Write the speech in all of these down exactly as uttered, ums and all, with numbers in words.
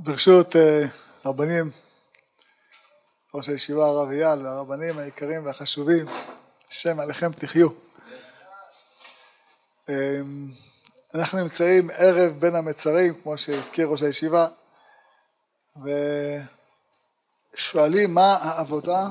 ברשות רבנים, ראש הישיבה הרב אייל והרבנים היקרים והחשובים, השם עליכם תחיו. אנחנו נמצאים ערב בין המצרים, כמו שהזכיר ראש הישיבה, ושואלים מה העבודה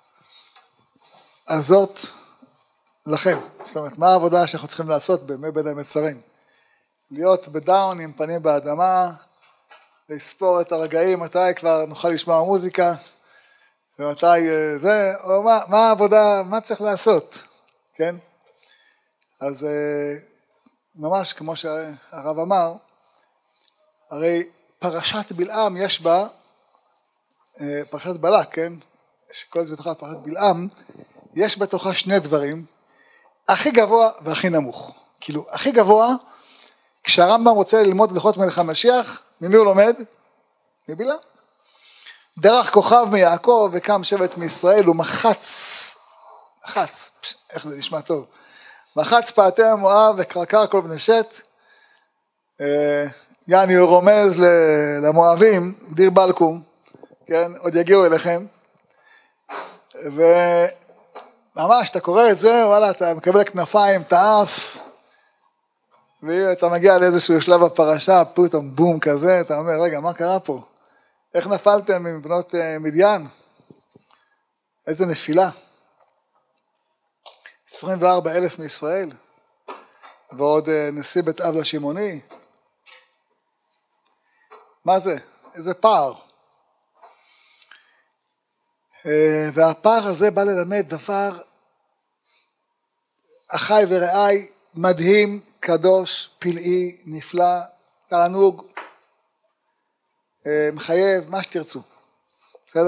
הזאת לכם. זאת אומרת, מה העבודה שאנחנו צריכים לעשות בימי בין המצרים? להיות בדאון עם פנים באדמה, לספור את הרגעים, מתי כבר נוכל לשמוע מוזיקה, ומתי זה, או מה, מה העבודה, מה צריך לעשות, כן? אז ממש כמו שהרב אמר, הרי פרשת בלעם יש בה, פרשת בלק, כן? שכל זה בתוכה פרשת בלעם, יש בתוכה שני דברים, הכי גבוה והכי נמוך. כאילו, הכי גבוה, כשהרמב"ם רוצה ללמוד הלכות מלך המשיח, ממי הוא לומד? מבלעם. דרך כוכב מיעקב וקם שבט מישראל, הוא מחץ, מחץ, איך זה נשמע טוב, מחץ פעתי מואב וקרקר כל בני שת, יעני הוא רומז למואבים, דיר בלקום, כן, עוד יגיעו אליכם, וממש אתה קורא את זה, וואלה, אתה מקבל כנפיים, אתה עף, ואתה מגיע לאיזשהו שלב בפרשה, פתאום בום כזה, אתה אומר, רגע, מה קרה פה? איך נפלתם עם בנות מדיין? איזה נפילה. עשרים וארבעה אלף מישראל, ועוד נשיא בית אב לשמעוני. מה זה? איזה פער. והפער הזה בא ללמד דבר אחי ורעי, מדהים, קדוש, פלאי, נפלא, תענוג, מחייב, מה שתרצו. בסדר?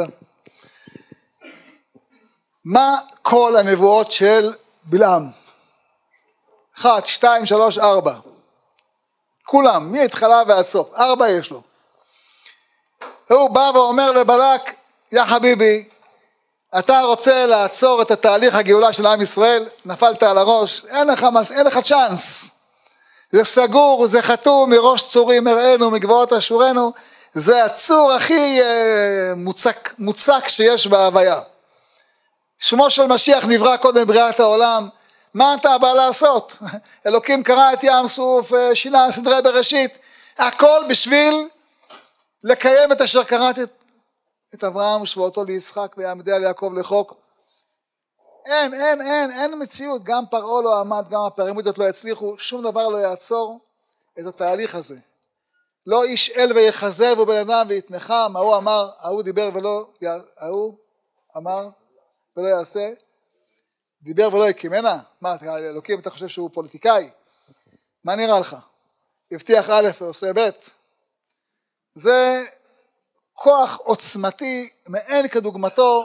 מה כל הנבואות של בלעם? אחת, שתיים, שלוש, ארבע. כולם, מהתחלה ועד סוף. ארבע יש לו. הוא בא ואומר לבלק, יא חביבי, אתה רוצה לעצור את התהליך הגאולה של עם ישראל, נפלת על הראש, אין לך, אין לך צ'אנס. זה סגור, זה חתום מראש צורים הראינו, מגבעות אשורנו, זה הצור הכי מוצק, מוצק שיש בהוויה. שמו של משיח נברא קודם בריאת העולם, מה אתה בא לעשות? אלוקים קרא את ים סוף, שינה סדרי בראשית, הכל בשביל לקיים את אשר קראת את, את אברהם ושבועתו ליצחק ויעמדיה ליעקב לחוק. אין, אין, אין, אין מציאות, גם פרעה לא עמד, גם הפירמידות לא הצליחו, שום דבר לא יעצור את התהליך הזה. לא איש אל ויחזב ובן אדם ויתנחם, ההוא אמר, ההוא דיבר ולא, ההוא אמר ולא יעשה, דיבר ולא יקימנה. מה, אלוקים, אתה חושב שהוא פוליטיקאי? מה נראה לך? הבטיח א' ועושה ב'. זה כוח עוצמתי מאין כדוגמתו,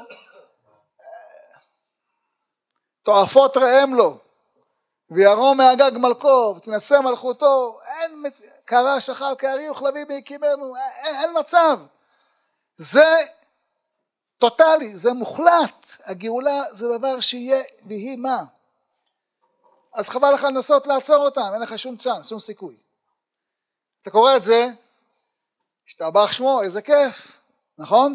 תועפות רעם לו, וירום מהגג מלכו, ותנסה מלכותו, אין קרא שחר כארי וכלבי בהקימנו, אין, אין מצב. זה טוטלי, זה מוחלט. הגאולה זה דבר שיהיה ויהי מה. אז חבל לך לנסות לעצור אותם, אין לך שום צ'אנס, שום סיכוי. אתה קורא את זה, השתבח שמו, איזה כיף, נכון?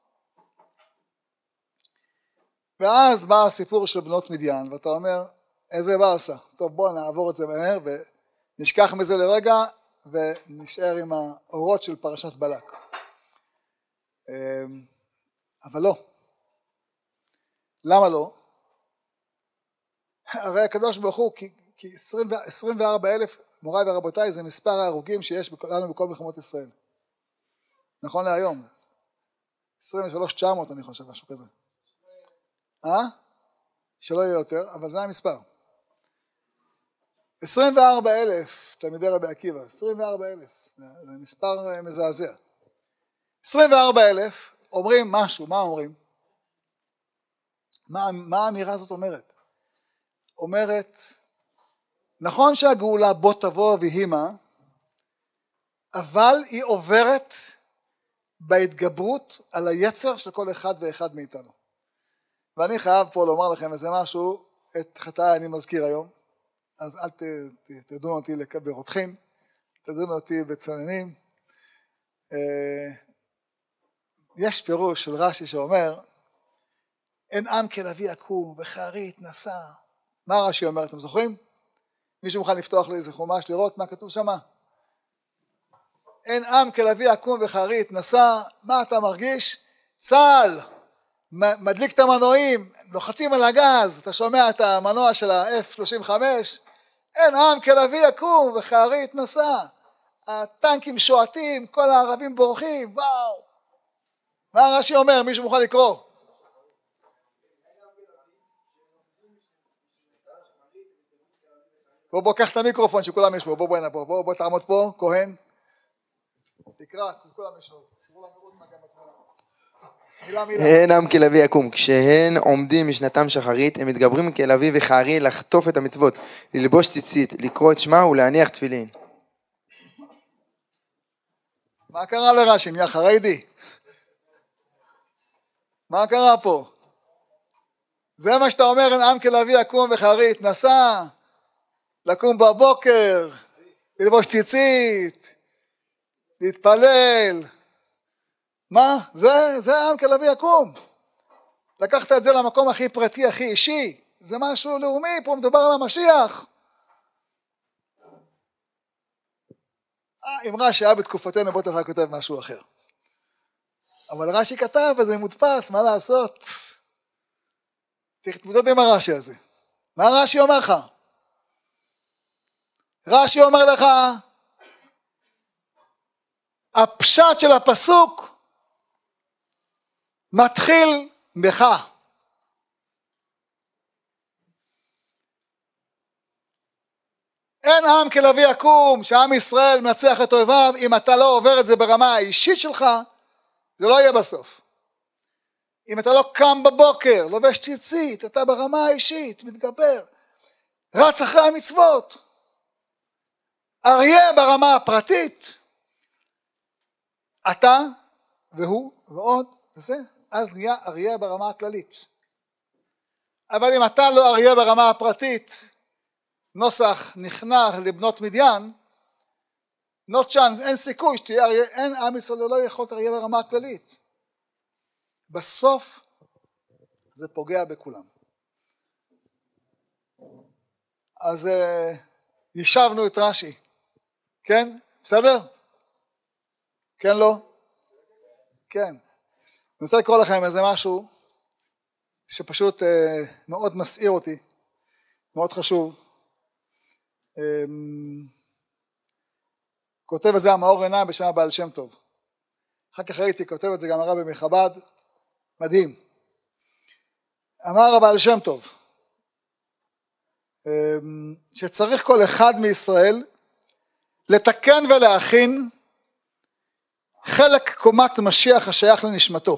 ואז בא הסיפור של בנות מדיין, ואתה אומר, איזה באסה, טוב בוא נעבור את זה מהר, ונשכח מזה לרגע, ונשאר עם האורות של פרשת בלק. אבל לא. למה לא? הרי הקדוש ברוך הוא, כי, כי עשרים וארבעה אלף, מוריי ורבותיי, זה מספר ההרוגים שיש לנו בכל מלחמות ישראל. נכון להיום. עשרים ושלוש תשע מאות אני חושב, משהו כזה. אה? שלא יהיה יותר, אבל זה המספר. עשרים וארבעה אלף, תלמידי רבי עקיבא, עשרים וארבעה אלף, זה מספר מזעזע. עשרים וארבעה אלף, אומרים משהו, מה אומרים? מה, מה האמירה הזאת אומרת? אומרת, נכון שהגאולה בוא תבוא והיא מה, אבל היא עוברת בהתגברות על היצר של כל אחד ואחד מאיתנו. ואני חייב פה לומר לכם איזה משהו, את חטאי אני מזכיר היום, אז אל ת, ת, תדונו אותי ברותחין, תדונו אותי בצוננים, יש פירוש של רש"י שאומר, אין עם כלביא יקום וכארי יתנשא. מה רש"י אומר, אתם זוכרים? מישהו מוכן לפתוח לי איזה חומש לראות מה כתוב שמה? אין עם כלביא יקום וכארי יתנשא. מה אתה מרגיש? צה"ל מדליק את המנועים, לוחצים על הגז, אתה שומע את המנוע של ה-אף שלושים וחמש, אין עם כלביא יקום וכארי יתנשא. הטנקים שועטים, כל הערבים בורחים, וואו. מה רש"י אומר? מישהו מוכן לקרוא? בוא בוא קח את המיקרופון שכולם ישמעו, בוא בוא הנה פה, בוא בוא תעמוד פה, כהן. תקרא, כולם ישמעו. אין עם כלביא יקום, כשהן עומדים משנתם שחרית, הם מתגברים כלביא וכארי לחטוף את המצוות, ללבוש ציצית, לקרוא את שמה ולהניח תפילין. מה קרה לרש"י? נהיה חרדי? מה קרה פה? זה מה שאתה אומר, אין עם כלביא יקום וכארי יתנשא, לקום בבוקר, ללבוש ציצית, להתפלל. מה? זה, זה עם כלביא יקום. לקחת את זה למקום הכי פרטי, הכי אישי. זה משהו לאומי, פה מדובר על המשיח. אם רש"י היה בתקופתנו, בוא תוכל כותב משהו אחר. אבל רש"י כתב וזה מודפס, מה לעשות? צריך להתמודד עם הרש"י הזה. מה רש"י אומר לך? רש"י אומר לך, הפשט של הפסוק מתחיל בך. אין עם כלביא יקום, שעם ישראל מנצח את אויביו, אם אתה לא עובר את זה ברמה האישית שלך, זה לא יהיה בסוף. אם אתה לא קם בבוקר, לובש ציצית, אתה ברמה האישית, מתגבר, רץ אחרי המצוות. אריה ברמה הפרטית, אתה והוא ועוד וזה, אז נהיה אריה ברמה הכללית. אבל אם אתה לא אריה ברמה הפרטית, נוסח נכנע לבנות מדיין, no chance, אין סיכוי שתהיה אריה, אין עם ישראל לא יכול אריה ברמה הכללית. בסוף זה פוגע בכולם. אז uh, ישבנו את רש"י, כן? בסדר? כן לא? כן. אני רוצה לקרוא לכם איזה משהו שפשוט uh, מאוד מסעיר אותי, מאוד חשוב. Um, כותב את זה המאור עיניים בשם הבעל שם טוב. אחר כך ראיתי, כותב את זה גם הרבי מחב"ד, מדהים. אמר הבעל שם טוב, שצריך כל אחד מישראל לתקן ולהכין חלק קומת משיח השייך לנשמתו.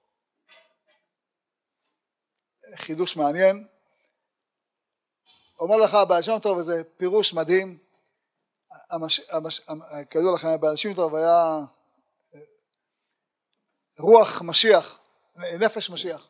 חידוש מעניין. אומר לך הבעל שם טוב, וזה פירוש מדהים. המש... המש... כדוע לכם, הבעל שם טוב היה רוח משיח, נפש משיח.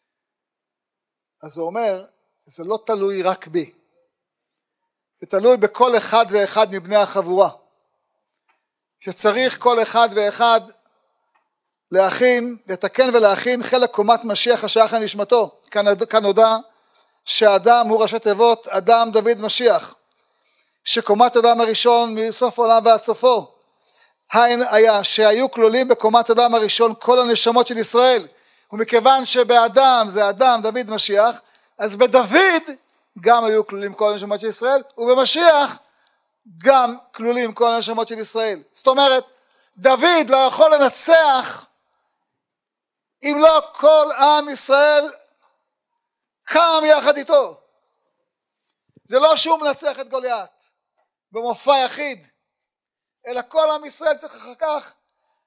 אז הוא אומר, זה לא תלוי רק בי. זה תלוי בכל אחד ואחד מבני החבורה. שצריך כל אחד ואחד להכין, לתקן ולהכין חלק קומת משיח השייך לנשמתו. כאן נודע שאדם הוא ראשי תיבות, אדם דוד משיח. שקומת אדם הראשון מסוף העולם ועד סופו. היה שהיו כלולים בקומת אדם הראשון כל הנשמות של ישראל. ומכיוון שבאדם זה אדם דוד משיח, אז בדוד גם היו כלולים כל הנשמות של ישראל, ובמשיח גם כלולים כל הנשמות של ישראל. זאת אומרת, דוד לא יכול לנצח אם לא כל עם ישראל קם יחד איתו. זה לא שהוא מנצח את גוליית במופע יחיד, אלא כל עם ישראל צריך אחר כך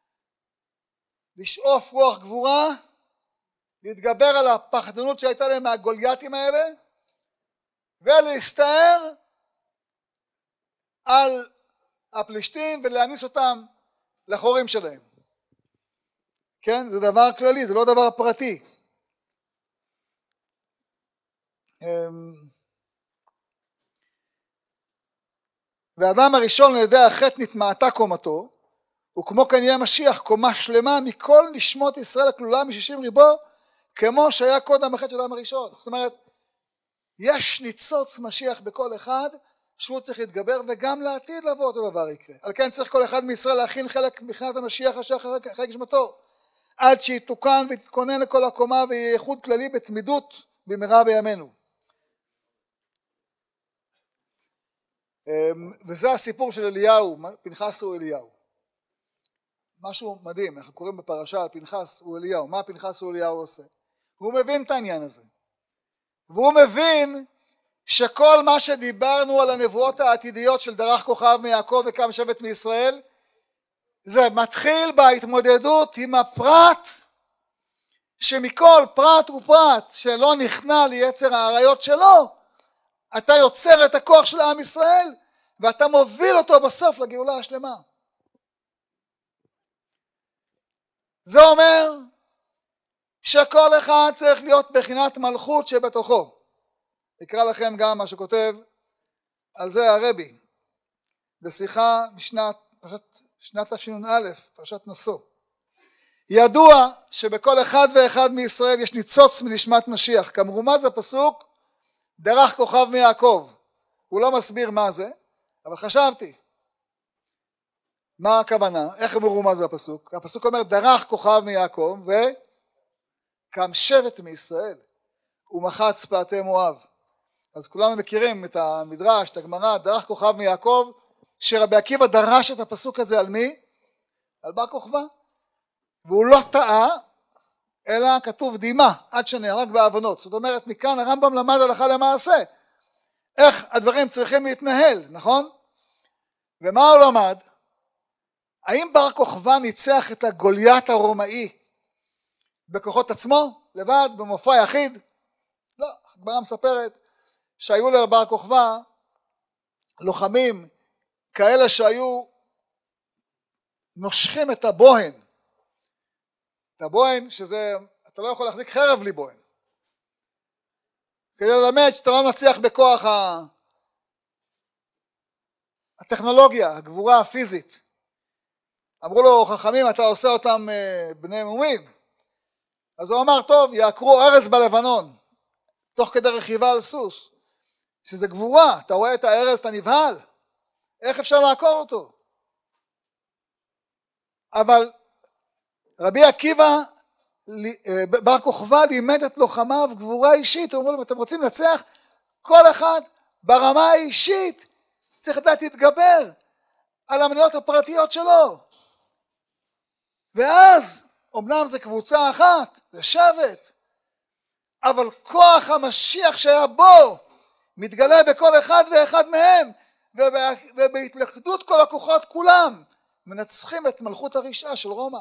לשאוף רוח גבורה, להתגבר על הפחדנות שהייתה להם מהגולייתים האלה, ולהסתער על הפלישתים ולהניס אותם לחורים שלהם. כן? זה דבר כללי, זה לא דבר פרטי. והאדם הראשון על ידי החטא נטמעתה קומתו, וכמו כן יהיה משיח קומה שלמה מכל נשמות ישראל הכלולה משישים ריבו, כמו שהיה קודם החטא של האדם הראשון. זאת אומרת, יש ניצוץ משיח בכל אחד, שהוא צריך להתגבר, וגם לעתיד לבוא אותו דבר יקרה. על כן צריך כל אחד מישראל להכין חלק מבחינת המשיח אשר חלק נשמתו, עד שיתוקן ותתכונן לכל הקומה ויהיה ייחוד כללי בתמידות במהרה בימינו. וזה הסיפור של אליהו, פנחס הוא אליהו. משהו מדהים, אנחנו קוראים בפרשה על פנחס הוא אליהו. מה פנחס הוא אליהו עושה? הוא מבין את העניין הזה. והוא מבין שכל מה שדיברנו על הנבואות העתידיות של דרך כוכב מיעקב וקם שבט מישראל, זה מתחיל בהתמודדות עם הפרט, שמכל פרט ופרט שלא נכנע ליצר העריות שלו, אתה יוצר את הכוח של עם ישראל, ואתה מוביל אותו בסוף לגאולה השלמה. זה אומר שכל אחד צריך להיות בחינת מלכות שבתוכו. אקרא לכם גם מה שכותב על זה הרבי, בשיחה משנת שנת תשנ"א, פרשת נשוא. ידוע שבכל אחד ואחד מישראל יש ניצוץ מנשמת משיח, כמרומז הפסוק דרך כוכב מיעקב. הוא לא מסביר מה זה, אבל חשבתי מה הכוונה, איך מרומז הפסוק. הפסוק אומר דרך כוכב מיעקב וקם שבט מישראל ומחץ פעתי מואב. אז כולנו מכירים את המדרש, את הגמרא, דרך כוכב מיעקב, שרבי עקיבא דרש את הפסוק הזה על מי? על בר כוכבא. והוא לא טעה, אלא כתוב דימה, עד שנהרג בעוונות. זאת אומרת, מכאן הרמב"ם למד הלכה למעשה, איך הדברים צריכים להתנהל, נכון? ומה הוא למד? האם בר כוכבא ניצח את הגוליית הרומאי בכוחות עצמו, לבד, במופע יחיד? לא, הגמרא מספרת שהיו לבר כוכבא לוחמים כאלה שהיו נושכים את הבוהן. את הבוהן שזה, אתה לא יכול להחזיק חרב בלי בוהן. כדי ללמד שאתה לא נצליח בכוח ה... הטכנולוגיה, הגבורה הפיזית. אמרו לו חכמים, אתה עושה אותם בני מומים. אז הוא אמר, טוב, יעקרו ארז בלבנון, תוך כדי רכיבה על סוס. שזה גבורה, אתה רואה את הארז, אתה נבהל. איך אפשר לעקור אותו? אבל רבי עקיבא, בר כוכבא לימד את לוחמיו גבורה אישית. הוא אומר להם, אתם רוצים לנצח? כל אחד ברמה האישית צריך לדעת להתגבר על המניות הפרטיות שלו. ואז, אמנם זה קבוצה אחת, זה שבט, אבל כוח המשיח שהיה בו מתגלה בכל אחד ואחד מהם, ובהתלכדות כל הכוחות כולם מנצחים את מלכות הרשעה של רומא.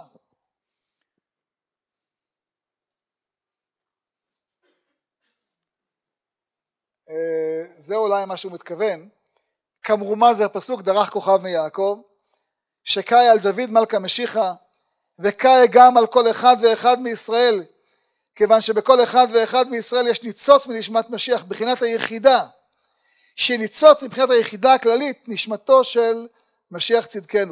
זה אולי מה שהוא מתכוון. כמרומז הפסוק דרך כוכב מיעקב, שקאי על דוד מלכה משיחה, וקאי גם על כל אחד ואחד מישראל, כיוון שבכל אחד ואחד מישראל יש ניצוץ מנשמת משיח, בחינת היחידה, שניצוץ מבחינת היחידה הכללית, נשמתו של משיח צדקנו.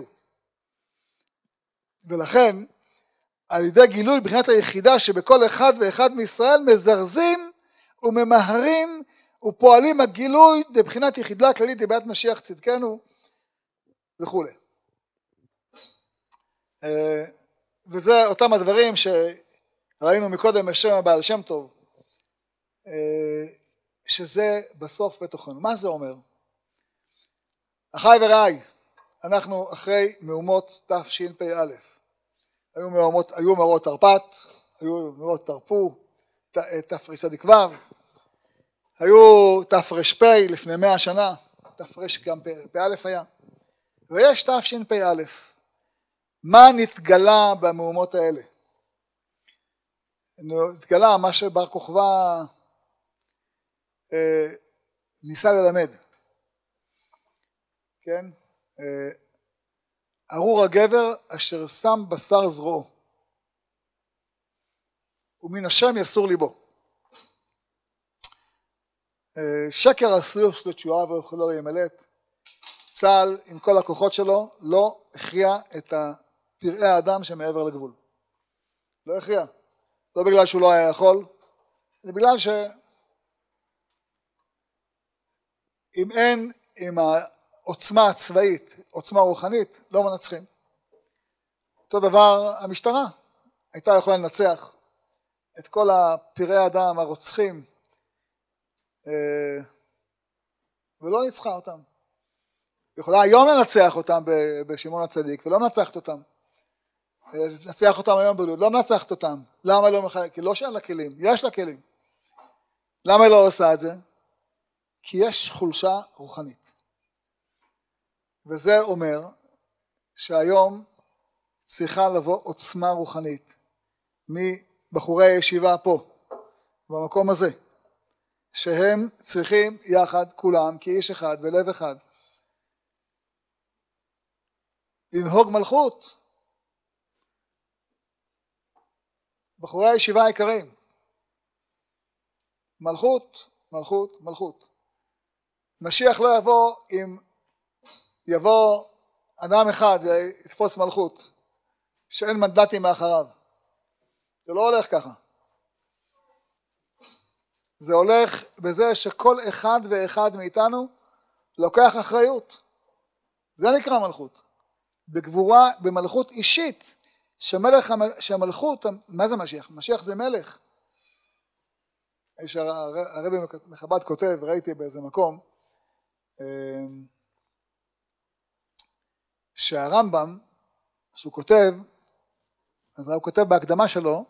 ולכן, על ידי גילוי בחינת היחידה שבכל אחד ואחד מישראל, מזרזים וממהרים ופועלים הגילוי לבחינת יחידה הכללית לבחינת משיח צדקנו וכו'. וזה אותם הדברים שראינו מקודם בשם הבעל שם טוב, שזה בסוף בתוכנו. מה זה אומר? אחיי ורעי, אנחנו אחרי מהומות תשפ"א. היו מהומות, היו מאורעות תרפ"ט, היו מאורעות תרפ"ו, תרצ"ו, היו תר"פ לפני מאה שנה, תר"ש גם פ"א היה, ויש תשפ"א. מה נתגלה במהומות האלה? נתגלה מה שבר כוכבא אה, ניסה ללמד. כן? אה, ארור הגבר אשר שם בשר זרועו, ומן השם יסור ליבו. אה, שקר הסיוס לתשועה ויכולו להימלט. צה"ל עם כל הכוחות שלו לא הכריע את פראי האדם שמעבר לגבול. לא הכריע. לא בגלל שהוא לא היה יכול, זה בגלל ש... אם אין, עם העוצמה הצבאית, עוצמה רוחנית, לא מנצחים. אותו דבר המשטרה, הייתה יכולה לנצח את כל הפראי האדם, הרוצחים, ולא ניצחה אותם. יכולה היום לנצח אותם בשמעון הצדיק, ולא מנצחת אותם. לנצח אותם היום בלוד, לא מנצחת אותם. למה לא מחייב? כי לא שאין לה כלים, יש לה כלים. למה היא לא עושה את זה? כי יש חולשה רוחנית. וזה אומר שהיום צריכה לבוא עוצמה רוחנית מבחורי הישיבה פה, במקום הזה, שהם צריכים יחד כולם כאיש אחד ולב אחד לנהוג מלכות. בחורי הישיבה העיקריים, מלכות, מלכות, מלכות. משיח לא יבוא אם יבוא אדם אחד ויתפוס מלכות שאין מנדטים מאחריו. זה לא הולך ככה. זה הולך בזה שכל אחד ואחד מאיתנו לוקח אחריות. זה נקרא מלכות. בגבורה, במלכות אישית, שמלך, שהמלכות, מה זה משיח? משיח זה מלך. הרבי מחב"ד כותב, ראיתי באיזה מקום, שהרמב"ם, שהוא כותב, אז הוא כותב בהקדמה שלו,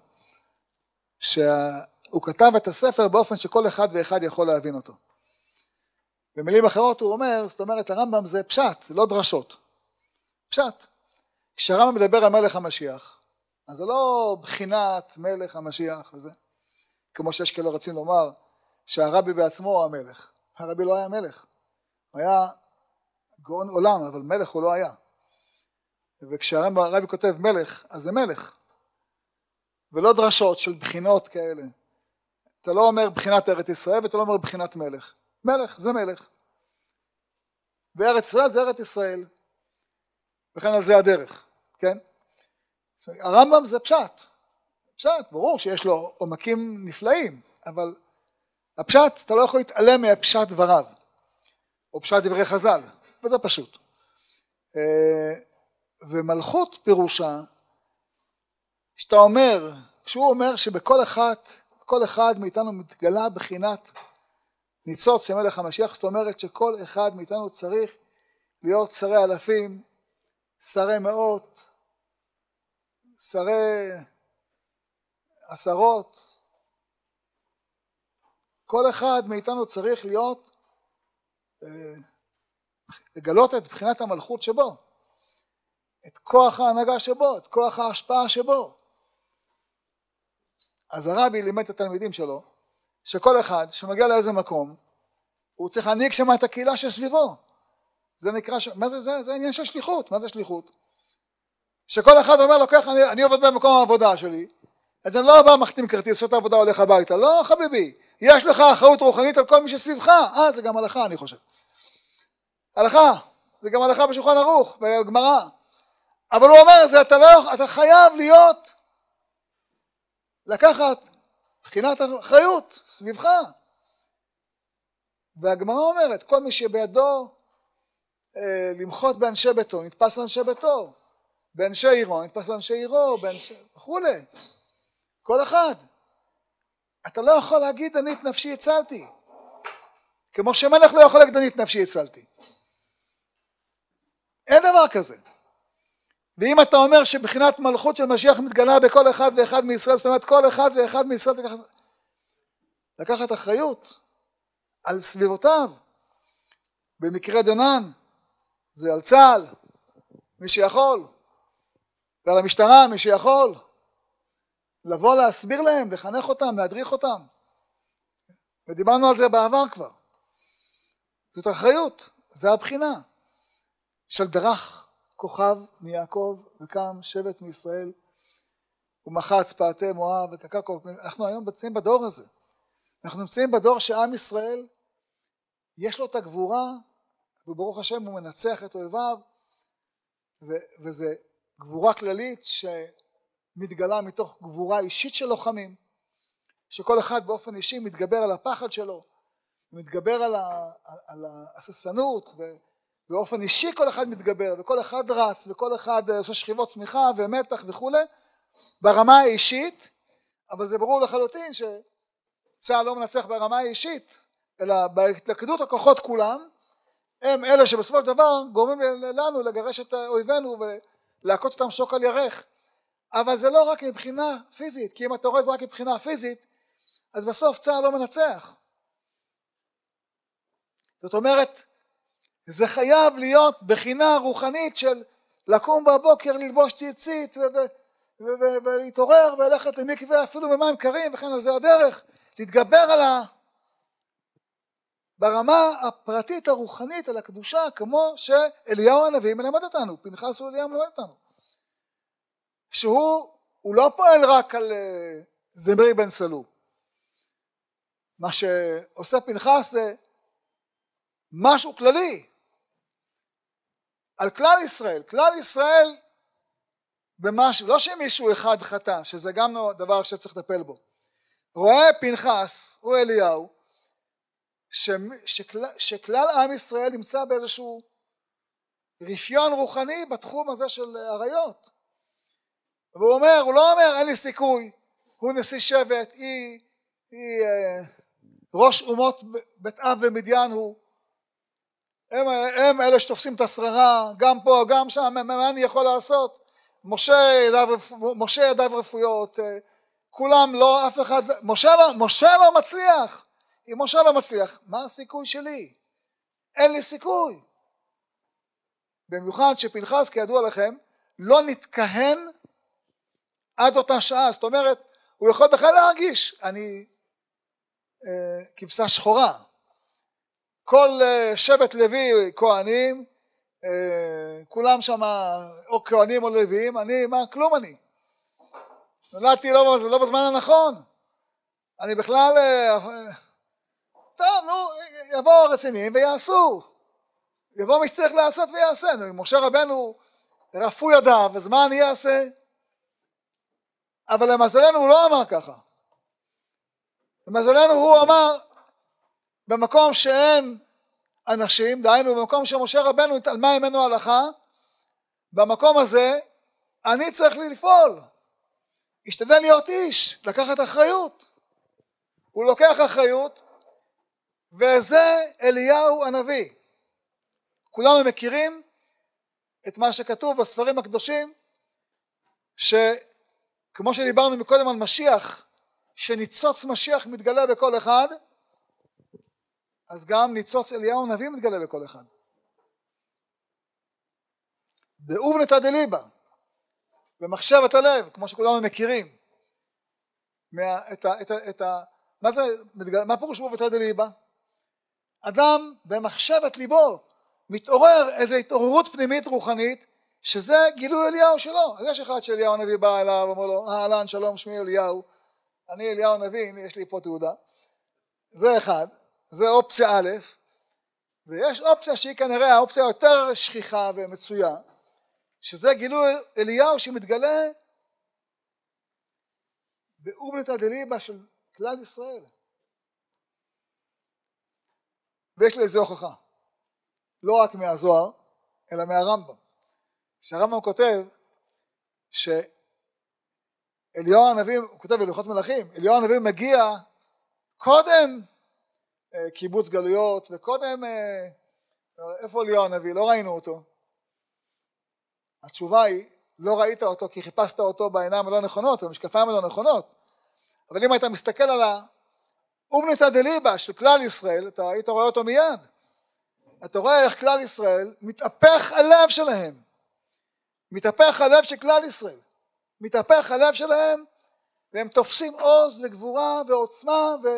שהוא כתב את הספר באופן שכל אחד ואחד יכול להבין אותו. במילים אחרות הוא אומר, זאת אומרת, הרמב"ם זה פשט, זה לא דרשות. פשט. כשהרמב"ם מדבר על מלך המשיח, אז זה לא בחינת מלך המשיח וזה. כמו שיש כאלה רצים לומר, שהרבי בעצמו הוא המלך. הרבי לא היה מלך. הוא היה גאון עולם, אבל מלך הוא לא היה. וכשהרבי כותב מלך, אז זה מלך. ולא דרשות של בחינות כאלה. אתה לא אומר בחינת ארץ ישראל, ואתה לא אומר בחינת מלך. מלך זה מלך. וארץ ישראל זה ארץ ישראל. וכן על זה הדרך, כן? הרמב"ם זה פשט. פשט, ברור שיש לו עומקים נפלאים, אבל הפשט, אתה לא יכול להתעלם מהפשט דבריו, או פשט דברי חז"ל, וזה פשוט. ומלכות פירושה, שאתה אומר, כשהוא אומר שבכל אחד, כל אחד מאיתנו מתגלה בחינת ניצוץ של מלך המשיח, זאת אומרת שכל אחד מאיתנו צריך להיות שרי אלפים, שרי מאות, שרי עשרות. כל אחד מאיתנו צריך להיות, לגלות את בחינת המלכות שבו, את כוח ההנהגה שבו, את כוח ההשפעה שבו. אז הרבי לימד את התלמידים שלו, שכל אחד שמגיע לאיזה מקום, הוא צריך להנהיג שם את הקהילה שסביבו. זה נקרא, ש... מה זה זה? זה עניין של שליחות. מה זה שליחות? שכל אחד אומר לו, כך, אני, אני עובד במקום העבודה שלי, אז אני לא בא מחתים כרטיס, עושה את העבודה, הולך הביתה. לא, חביבי, יש לך אחריות רוחנית על כל מי שסביבך. אה, זה גם הלכה, אני חושב. הלכה, זה גם הלכה בשולחן ערוך, בגמרא. אבל הוא אומר, זה אתה לא, אתה חייב להיות, לקחת בחינת אחריות סביבך. והגמרא אומרת, כל מי שבידו אה, למחות באנשי ביתו, נתפס לאנשי ביתו, באנשי עירו, נתפס לאנשי עירו, באנשי... וכולי. כל אחד. אתה לא יכול להגיד, אני את נפשי הצלתי. כמו שמלך לא יכול להגיד, אני את נפשי הצלתי. אין דבר כזה. ואם אתה אומר שבחינת מלכות של משיח מתגלה בכל אחד ואחד מישראל, זאת אומרת, כל אחד ואחד מישראל לקחת, לקחת אחריות על סביבותיו. במקרה דנן, זה על צה"ל, מי שיכול, ועל המשטרה, מי שיכול, לבוא להסביר להם, לחנך אותם, להדריך אותם. ודיברנו על זה בעבר כבר. זאת אחריות, זה הבחינה של דרך כוכב מיעקב וקם שבט מישראל ומחץ פעתי מואב וקקע כל פנים. אנחנו היום נמצאים בדור הזה. אנחנו נמצאים בדור שעם ישראל יש לו את הגבורה וברוך השם הוא מנצח את אויביו ו- וזה גבורה כללית שמתגלה מתוך גבורה אישית של לוחמים, שכל אחד באופן אישי מתגבר על הפחד שלו, מתגבר על, ה, על ההססנות, ובאופן אישי כל אחד מתגבר, וכל אחד רץ, וכל אחד עושה שכיבות צמיחה ומתח וכו', ברמה האישית, אבל זה ברור לחלוטין שצה"ל לא מנצח ברמה האישית, אלא בהתלכדות הכוחות כולם, הם אלה שבסופו של דבר גורמים לנו לגרש את אויבינו ולהכות אותם שוק על ירך. אבל זה לא רק מבחינה פיזית, כי אם אתה רואה זה רק מבחינה פיזית, אז בסוף צה"ל לא מנצח. זאת אומרת, זה חייב להיות בחינה רוחנית של לקום בבוקר, ללבוש ציצית ולהתעורר וללכת למקווה אפילו במים קרים, וכן על זה הדרך, להתגבר על ה... ברמה הפרטית הרוחנית על הקדושה, כמו שאליהו הנביא מלמד אותנו, פנחס ואליהו מלמד אותנו. שהוא הוא לא פועל רק על זמרי בן סלו. מה שעושה פנחס זה משהו כללי, על כלל ישראל. כלל ישראל במשהו, לא שמישהו אחד חטא, שזה גם דבר שצריך לטפל בו. רואה פנחס, הוא אליהו, ש, שכל, שכלל עם ישראל נמצא באיזשהו רפיון רוחני בתחום הזה של עריות. והוא אומר, הוא לא אומר אין לי סיכוי, הוא נשיא שבט, היא, היא אה, ראש אומות בית אב ומדיין הוא, הם, הם אלה שתופסים את השררה, גם פה, גם שם, מה אני יכול לעשות? משה ידיו, משה ידיו רפויות, כולם לא, אף אחד, משה לא, משה לא מצליח, אם משה לא מצליח, מה הסיכוי שלי? אין לי סיכוי. במיוחד שפנחס, כידוע לכם, לא נתכהן עד אותה שעה, זאת אומרת, הוא יכול בכלל להרגיש, אני אה, כבשה שחורה. כל אה, שבט לוי כהנים, אה, כולם שם או כהנים או לוויים, אני, מה, כלום אני. נולדתי לא, לא בזמן הנכון. אני בכלל, אה, טוב, נו, יבואו הרציניים ויעשו. יבוא מי שצריך לעשות ויעשה. נו, אם משה רבנו רפו ידיו, אז מה אני אעשה? אבל למזלנו הוא לא אמר ככה. למזלנו הוא אמר, במקום שאין אנשים, דהיינו במקום שמשה רבנו התעלמה ממנו הלכה, במקום הזה אני צריך לפעול. השתדל להיות איש, לקחת אחריות. הוא לוקח אחריות, וזה אליהו הנביא. כולנו מכירים את מה שכתוב בספרים הקדושים, שכמו שדיברנו מקודם על משיח, שניצוץ משיח מתגלה בכל אחד, אז גם ניצוץ אליהו הנביא מתגלה בכל אחד. באובנתא דליבא, במחשבת הלב, כמו שכולנו מכירים, מה, את ה, את ה, את ה, מה זה, מה פירוש באובנתא דליבא? אדם במחשבת ליבו מתעורר איזו התעוררות פנימית רוחנית, שזה גילוי אליהו שלו. אז יש אחד שאליהו הנביא בא אליו ואומר לו, אהלן שלום שמי אליהו, אני אליהו הנביא, יש לי פה תעודה. זה אחד, זה אופציה א', ויש אופציה שהיא כנראה האופציה יותר שכיחה ומצויה, שזה גילוי אליהו שמתגלה באובנתא דליבא של כלל ישראל. ויש לזה הוכחה, לא רק מהזוהר, אלא מהרמב"ם. שהרמב"ם כותב שאליהו הנביא, הוא כותב בלוחות מלכים, אליהו הנביא מגיע קודם קיבוץ גלויות, וקודם, איפה אליהו הנביא? לא ראינו אותו. התשובה היא, לא ראית אותו כי חיפשת אותו בעיניים הלא נכונות, במשקפיים הלא נכונות. אבל אם היית מסתכל על האובנתא דליבא של כלל ישראל, אתה היית רואה אותו מיד. אתה רואה איך כלל ישראל מתהפך הלב שלהם. מתהפך הלב של כלל ישראל. מתהפך הלב שלהם, והם תופסים עוז וגבורה ועוצמה, ו...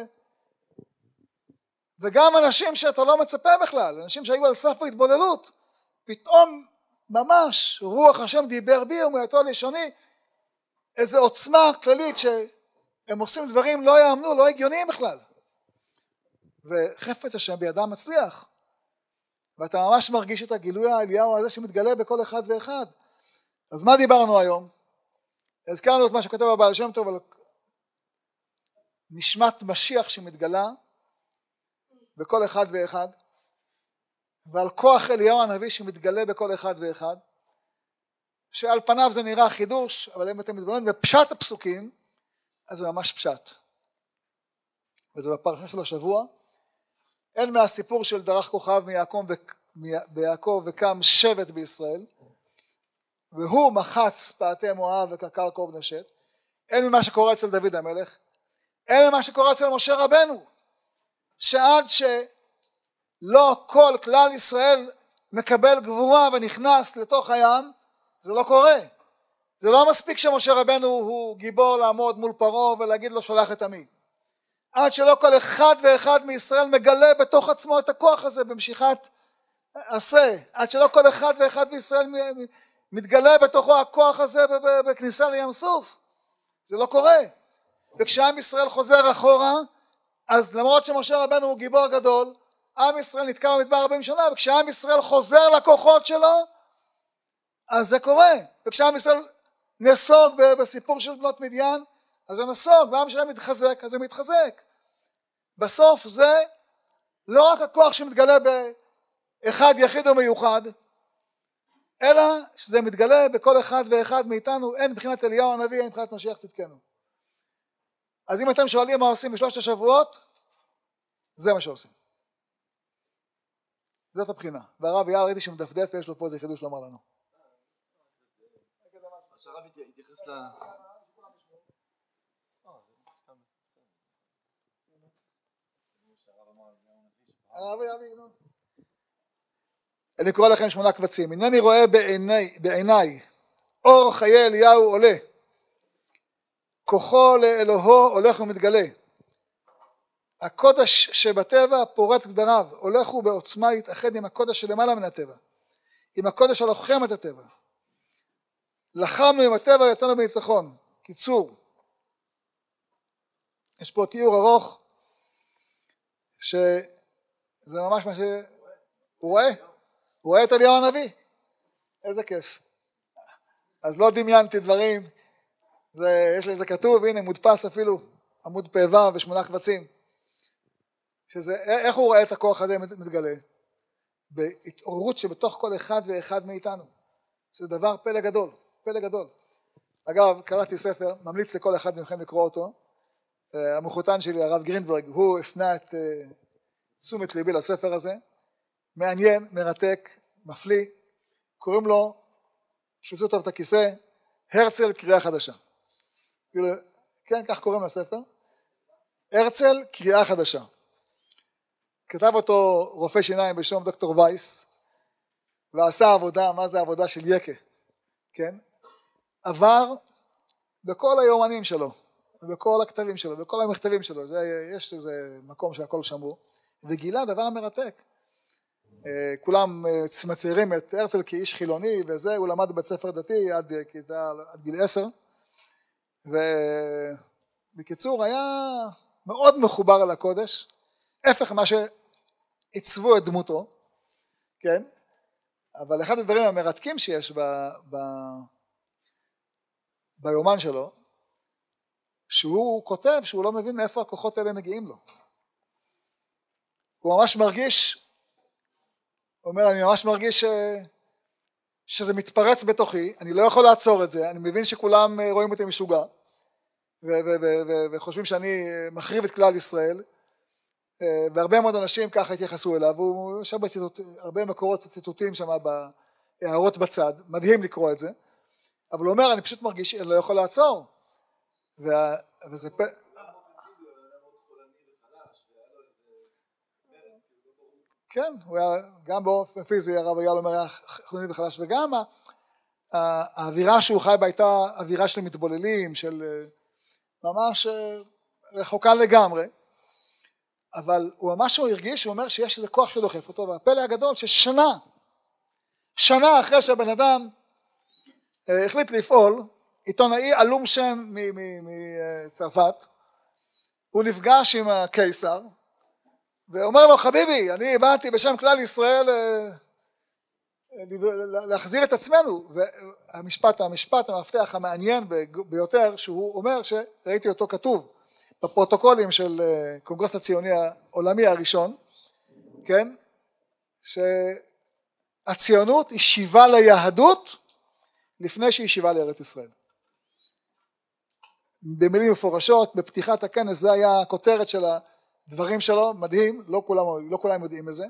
וגם אנשים שאתה לא מצפה בכלל, אנשים שהיו על סף ההתבוללות, פתאום ממש רוח השם דיבר בי ומהיותו לשוני, איזו עוצמה כללית שהם עושים דברים לא יאמנו, לא הגיוניים בכלל. וחפץ השם בידם מצליח. ואתה ממש מרגיש את הגילוי האליהו הזה שמתגלה בכל אחד ואחד. אז מה דיברנו היום? הזכרנו את מה שכותב הבעל שם טוב על נשמת משיח שמתגלה בכל אחד ואחד, ועל כוח אליהו הנביא שמתגלה בכל אחד ואחד, שעל פניו זה נראה חידוש, אבל אם אתם מתבוננים בפשט הפסוקים, אז זה ממש פשט. וזה בפרשה של השבוע. אין מהסיפור של דרך כוכב מיעקב, ביעקב וקם שבט בישראל, והוא מחץ פאתי מואב וקרקר כל בני שת. אין ממה שקורה אצל דוד המלך, אין ממה שקורה אצל משה רבנו, שעד שלא כל כלל ישראל מקבל גבורה ונכנס לתוך הים, זה לא קורה. זה לא מספיק שמשה רבנו הוא גיבור לעמוד מול פרעה ולהגיד לו שלח את עמי. עד שלא כל אחד ואחד מישראל מגלה בתוך עצמו את הכוח הזה במשיכת עשה, עד שלא כל אחד ואחד מישראל מתגלה בתוכו הכוח הזה בכניסה לים סוף, זה לא קורה. וכשעם ישראל חוזר אחורה, אז למרות שמשה רבנו הוא גיבור גדול, עם ישראל נתקע במדבר ארבעים שנה, וכשעם ישראל חוזר לכוחות שלו, אז זה קורה. וכשעם ישראל נסוג בסיפור של בנות מדיין, אז זה נסוג, והעם שלהם מתחזק, אז זה מתחזק. בסוף זה לא רק הכוח שמתגלה באחד יחיד ומיוחד, אלא שזה מתגלה בכל אחד ואחד מאיתנו, אין מבחינת אליהו הנביא, אין מבחינת משיח צדקנו. אז אם אתם שואלים מה עושים בשלושת השבועות, זה מה שעושים. זאת הבחינה. והרב יעל ראיתי שמדפדף ויש לו פה איזה חידוש לומר לנו. שהרב יתייחס ל... אני קורא לכם שמונה קבצים. הנני רואה בעיני, בעיניי אור חיי אליהו עולה, כוחו לאלוהו הולך ומתגלה, הקודש שבטבע פורץ גדריו, הולך הוא בעוצמה להתאחד עם הקודש שלמעלה מן הטבע, עם הקודש הלוחם את הטבע. לחמנו עם הטבע, יצאנו בניצחון. קיצור, יש פה תיאור ארוך שזה ממש מה ש... הוא רואה? הוא רואה את אליהו הנביא? איזה כיף. אז לא דמיינתי דברים, זה, יש לי זה כתוב, הנה מודפס אפילו, עמוד פעבה ושמונה קבצים. שזה, איך הוא רואה את הכוח הזה מתגלה? בהתעוררות שבתוך כל אחד ואחד מאיתנו. זה דבר פלא גדול, פלא גדול. אגב, קראתי ספר, ממליץ לכל אחד מכם לקרוא אותו. המחותן שלי, הרב גרינברג, הוא הפנה את תשומת ליבי לספר הזה. מעניין, מרתק, מפליא. קוראים לו, שפסו טוב את הכיסא, הרצל קריאה חדשה. כן, כך קוראים לספר. הרצל קריאה חדשה. כתב אותו רופא שיניים בשם דוקטור וייס, ועשה עבודה, מה זה עבודה של יקה, כן? עבר בכל היומנים שלו, בכל הכתבים שלו, בכל המכתבים שלו, זה, יש איזה מקום שהכל שמור, וגילה דבר מרתק. כולם מציירים את הרצל כאיש חילוני, וזה, הוא למד בבית ספר דתי עד, עד גיל עשר, ובקיצור היה מאוד מחובר על הקודש, הפך מה שעיצבו את דמותו, כן? אבל אחד הדברים המרתקים שיש ב, ב, ביומן שלו, שהוא כותב שהוא לא מבין מאיפה הכוחות האלה מגיעים לו. הוא ממש מרגיש, הוא אומר, אני ממש מרגיש ש, שזה מתפרץ בתוכי, אני לא יכול לעצור את זה, אני מבין שכולם רואים אותי משוגע, ו, ו, ו, ו, וחושבים שאני מחריב את כלל ישראל, והרבה מאוד אנשים ככה התייחסו אליו, והוא יש הרבה, ציטוט, הרבה מקורות ציטוטים שם בהערות בצד, מדהים לקרוא את זה, אבל הוא אומר, אני פשוט מרגיש שאני לא יכול לעצור, וה, וזה פ... כן, הוא היה, גם באופן פיזי הרב היה אומר היה חילוני וחלש, וגם האווירה שהוא חי בה הייתה אווירה של מתבוללים, של ממש רחוקה לגמרי, אבל הוא ממש הוא הרגיש, הוא אומר שיש איזה כוח שדוחף אותו, והפלא הגדול ששנה, שנה אחרי שהבן אדם החליט לפעול, עיתונאי עלום שם מצרפת, הוא נפגש עם הקיסר, ואומר לו, חביבי, אני באתי בשם כלל ישראל להחזיר את עצמנו, והמשפט, המשפט המפתח המעניין ביותר, שהוא אומר שראיתי אותו כתוב בפרוטוקולים של קונגרס הציוני העולמי הראשון, כן, שהציונות היא שיבה ליהדות לפני שהיא שיבה לארץ ישראל. במילים מפורשות, בפתיחת הכנס, זה היה הכותרת של הדברים שלו, מדהים, לא כולם, לא כולם יודעים את זה.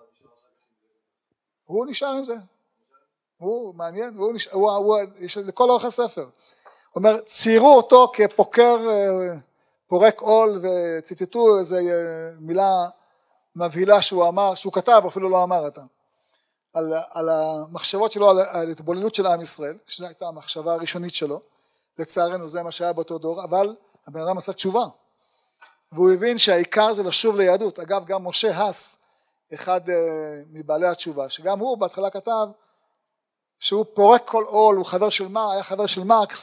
הוא נשאר עם זה, הוא מעניין, הוא נשאר, הוא, הוא, יש לכל אורך הספר. הוא אומר, ציירו אותו כפוקר, פורק עול, וציטטו איזו מילה מבהילה שהוא אמר, שהוא כתב, אפילו לא אמר אותה, על, על המחשבות שלו, על, על התבוללות של עם ישראל, שזו הייתה המחשבה הראשונית שלו, לצערנו זה מה שהיה באותו דור, אבל הבן אדם עשה תשובה, והוא הבין שהעיקר זה לשוב ליהדות. אגב, גם משה האס, אחד מבעלי התשובה, שגם הוא בהתחלה כתב שהוא פורק כל עול, הוא חבר של מה, היה חבר של מרקס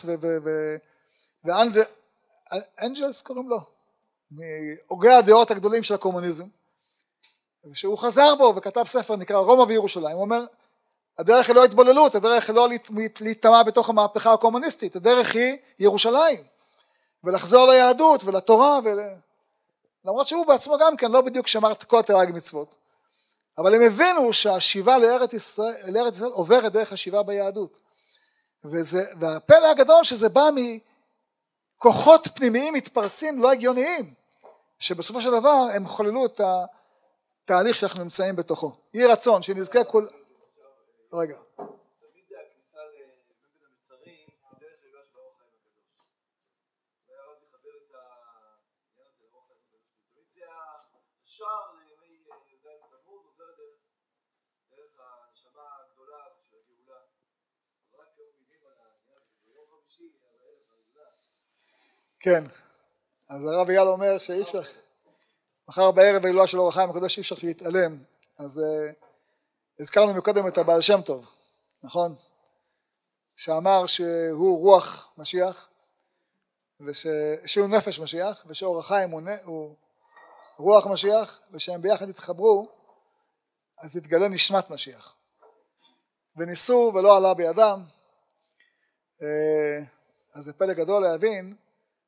ואנג'לס קוראים לו, מהוגי הדעות הגדולים של הקומוניזם, שהוא חזר בו וכתב ספר נקרא רומא וירושלים. הוא אומר, הדרך היא לא התבוללות, הדרך היא לא להתטמע בתוך המהפכה הקומוניסטית, הדרך היא ירושלים, ולחזור ליהדות ולתורה, ול... למרות שהוא בעצמו גם כן לא בדיוק שמר את כל תרי"ג מצוות, אבל הם הבינו שהשיבה לארץ ישראל, לארץ ישראל עוברת דרך השיבה ביהדות. וזה, והפלא הגדול שזה בא מכוחות פנימיים מתפרצים לא הגיוניים, שבסופו של דבר הם חוללו את התהליך שאנחנו נמצאים בתוכו. יהי רצון שנזכה כל... רגע. תמיד הכניסה לבית המצרים, בדרך רגע של האור החיים הקדוש. והיה רב לחבר את העניין הזה לאור החיים הקדוש. תמיד זה השער לימי זין תמוז, עובר דרך, דרך הנשמה הגדולה של הגאולה. רק היום מילים על העניין הזה, ביום חמישי, על הערב הגאולה. כן, אז הרב אייל אומר שאי אפשר, מחר בערב ההילולה של אור החיים הקדוש אי אפשר להתעלם, אז הזכרנו מקודם את הבעל שם טוב, נכון? שאמר שהוא רוח משיח, ושהוא נפש משיח, ושאור החיים הוא, הוא רוח משיח, ושהם ביחד התחברו, אז התגלה נשמת משיח. וניסו ולא עלה בידם, אז זה פלא גדול להבין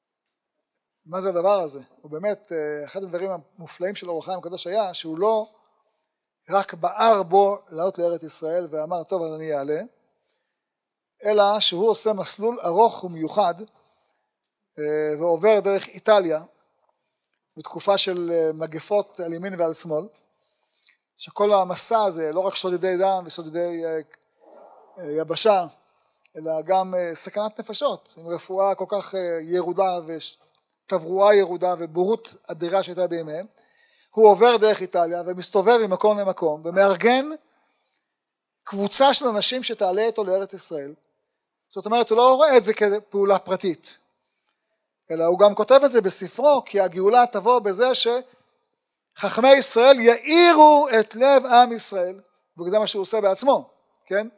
מה זה הדבר הזה. הוא באמת, אחד הדברים המופלאים של אור החיים הקדוש היה, שהוא לא רק בער בו לעלות לארץ ישראל ואמר טוב אז אני אעלה, אלא שהוא עושה מסלול ארוך ומיוחד ועובר דרך איטליה בתקופה של מגפות על ימין ועל שמאל, שכל המסע הזה לא רק שודדי דם ושודדי יבשה, אלא גם סכנת נפשות, עם רפואה כל כך ירודה ותברואה ירודה ובורות אדירה שהייתה בימיהם. הוא עובר דרך איטליה ומסתובב ממקום למקום ומארגן קבוצה של אנשים שתעלה איתו לארץ ישראל. זאת אומרת, הוא לא רואה את זה כפעולה פרטית, אלא הוא גם כותב את זה בספרו, כי הגאולה תבוא בזה שחכמי ישראל יאירו את לב עם ישראל, וזה מה שהוא עושה בעצמו, כן?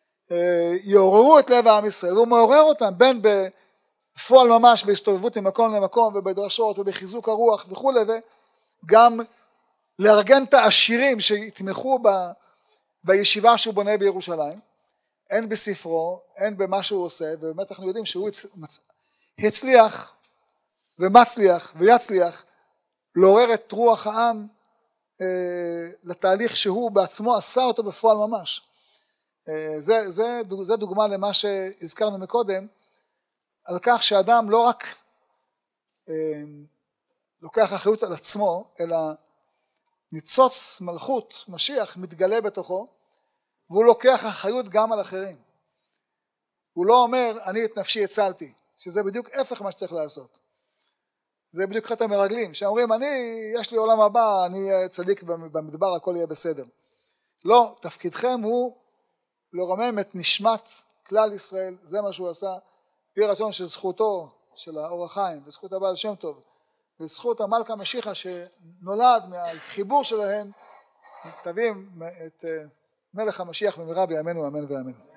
יעוררו את לב עם ישראל, והוא מעורר אותם בין בפועל ממש בהסתובבות ממקום למקום ובדרשות ובחיזוק הרוח וכו', וגם לארגן את העשירים שיתמכו ב, בישיבה שהוא בונה בירושלים, אין בספרו, אין במה שהוא עושה, ובאמת אנחנו יודעים שהוא הצליח ומצליח ויצליח לעורר את רוח העם אה, לתהליך שהוא בעצמו עשה אותו בפועל ממש. אה, זה, זה, זה דוגמה למה שהזכרנו מקודם, על כך שאדם לא רק אה, לוקח אחריות על עצמו, אלא ניצוץ מלכות משיח מתגלה בתוכו, והוא לוקח אחריות גם על אחרים. הוא לא אומר אני את נפשי הצלתי, שזה בדיוק הפך מה שצריך לעשות. זה בדיוק חטא המרגלים, שאומרים אני, יש לי עולם הבא, אני צדיק במדבר, הכל יהיה בסדר. לא, תפקידכם הוא לרומם את נשמת כלל ישראל, זה מה שהוא עשה, פי רצון שזכותו של האור החיים, וזכות הבעל שם טוב, וזכות המלכה משיחה שנולד מהחיבור שלהם, תביאים את מלך המשיח במהרה בימינו אמן ואמן.